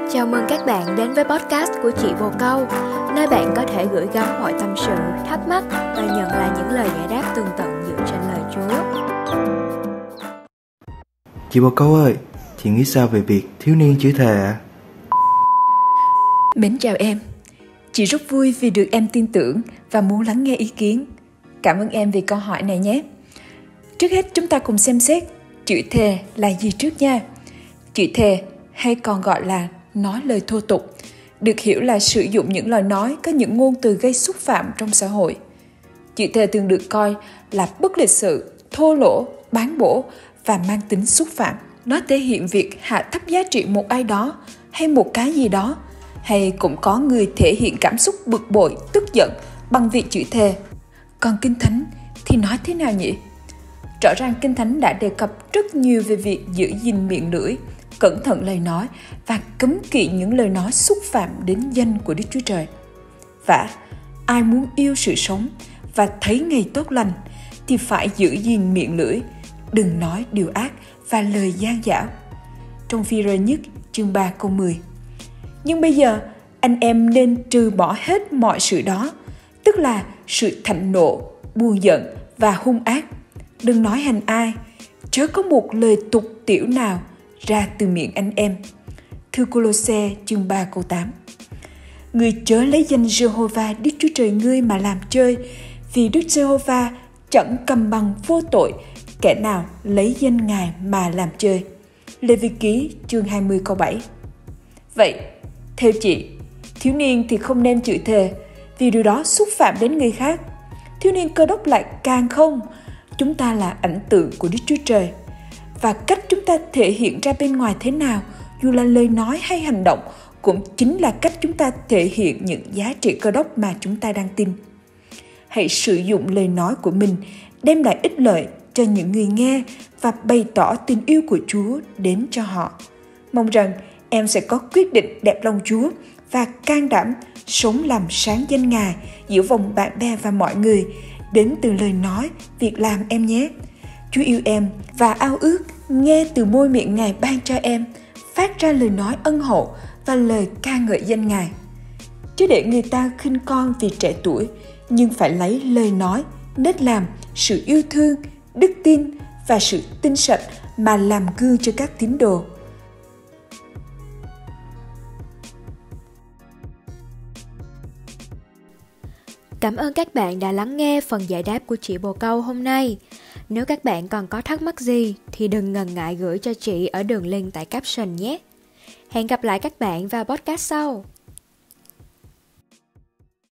Chào mừng các bạn đến với podcast của chị Bồ Câu, nơi bạn có thể gửi gắm mọi tâm sự, thắc mắc và nhận lại những lời giải đáp tường tận dựa trên lời Chúa. Chị Bồ Câu ơi, chị nghĩ sao về việc thiếu niên chữ thề ạ? Mến chào em. Chị rất vui vì được em tin tưởng và muốn lắng nghe ý kiến. Cảm ơn em vì câu hỏi này nhé. Trước hết chúng ta cùng xem xét chữ thề là gì trước nha. Chữ thề hay còn gọi là nói lời thô tục, được hiểu là sử dụng những lời nói có những ngôn từ gây xúc phạm trong xã hội. Chữ thề thường được coi là bất lịch sự, thô lỗ, bán bổ và mang tính xúc phạm. Nó thể hiện việc hạ thấp giá trị một ai đó hay một cái gì đó, hay cũng có người thể hiện cảm xúc bực bội, tức giận bằng việc chữ thề. Còn Kinh Thánh thì nói thế nào nhỉ? Rõ ràng Kinh Thánh đã đề cập rất nhiều về việc giữ gìn miệng lưỡi, cẩn thận lời nói và cấm kỵ những lời nói xúc phạm đến danh của Đức Chúa Trời. Và ai muốn yêu sự sống và thấy ngày tốt lành thì phải giữ gìn miệng lưỡi, đừng nói điều ác và lời gian dảo. Trong Phi-rơ nhất chương 3 câu 10. Nhưng bây giờ anh em nên trừ bỏ hết mọi sự đó, tức là sự thạnh nộ, buồn giận và hung ác. Đừng nói hành ai, chớ có một lời tục tiểu nào ra từ miệng anh em. Thư Cô-lô-se chương 3 câu 8. Ngươi chớ lấy danh Giê-hô-va Đức Chúa Trời ngươi mà làm chơi, vì Đức Giê-hô-va chẳng cầm bằng vô tội kẻ nào lấy danh Ngài mà làm chơi. Lê Vi Ký chương 20 câu 7. Vậy, theo chị, thiếu niên thì không nên chửi thề vì điều đó xúc phạm đến người khác. Thiếu niên Cơ Đốc lại càng không. Chúng ta là ảnh tượng của Đức Chúa Trời. Và cách chúng ta thể hiện ra bên ngoài thế nào, dù là lời nói hay hành động, cũng chính là cách chúng ta thể hiện những giá trị Cơ Đốc mà chúng ta đang tin. Hãy sử dụng lời nói của mình đem lại ích lợi cho những người nghe và bày tỏ tình yêu của Chúa đến cho họ. Mong rằng em sẽ có quyết định đẹp lòng Chúa và can đảm sống làm sáng danh Ngài giữa vòng bạn bè và mọi người, đến từ lời nói, việc làm em nhé. Chúa yêu em và ao ước nghe từ môi miệng Ngài ban cho em phát ra lời nói ân hậu và lời ca ngợi danh Ngài. Chứ để người ta khinh con vì trẻ tuổi, nhưng phải lấy lời nói, nết làm, sự yêu thương, đức tin và sự tinh sạch mà làm gương cho các tín đồ. Cảm ơn các bạn đã lắng nghe phần giải đáp của chị Bồ Câu hôm nay. Nếu các bạn còn có thắc mắc gì thì đừng ngần ngại gửi cho chị ở đường link tại caption nhé. Hẹn gặp lại các bạn vào podcast sau.